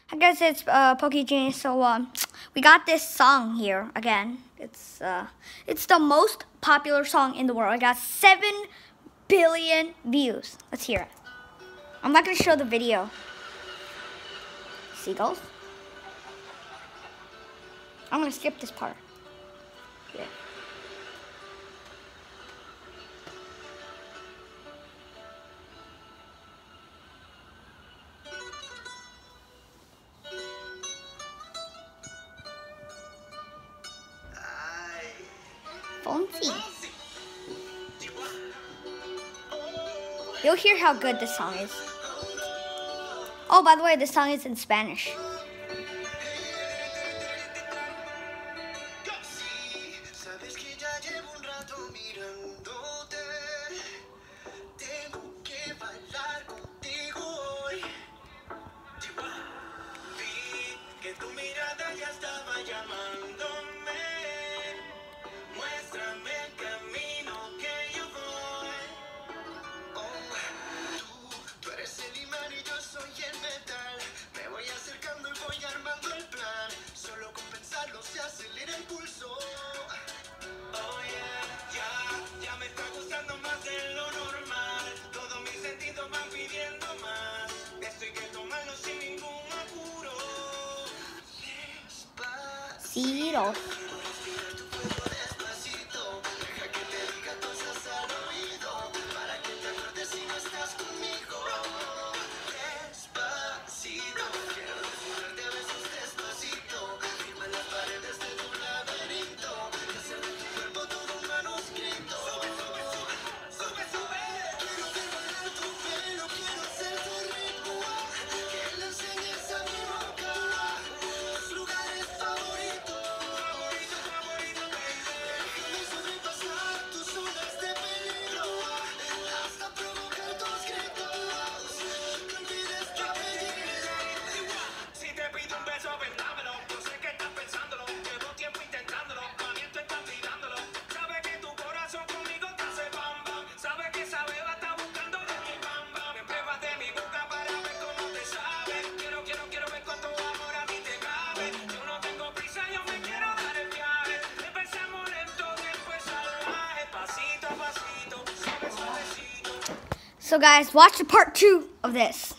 Hi guys, it's PokeGenius. So we got this song here again. It's the most popular song in the world. It got 7 billion views. Let's hear it. I'm not gonna show the video. Seagulls. I'm gonna skip this part. Yeah. Fonzie. You'll hear how good this song is. Oh, by the way, this song is in Spanish. Ciro. So guys, watch the part 2 of this.